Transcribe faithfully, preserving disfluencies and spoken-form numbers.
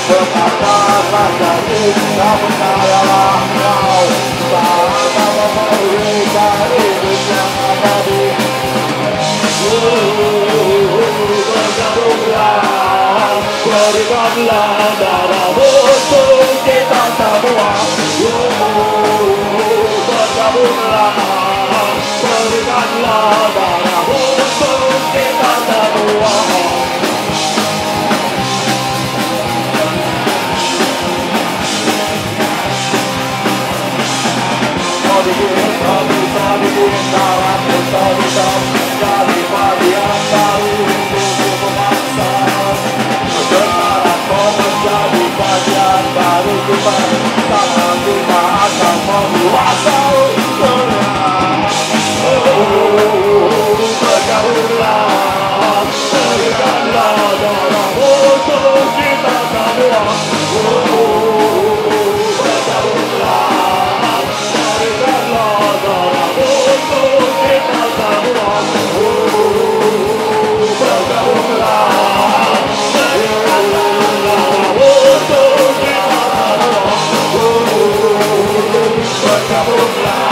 Berkatalah jadi tak percayalah kau Bahwa memberikan hidup yang abadi. Bergabunglah, berikanlah darahmu untuk kita semua. Bergabunglah, berikanlah darahmu untuk kita semua. Bisa bisa dibuat dalam kita bisa jadi bagian dari tubuh bangsa. Sekarang kau menjadi bagian dari kita, karena kita akan menguasai dunia. Bergabunglah, berikanlah darahmu untuk kita semua. Bergabunglah. Bergabunglah.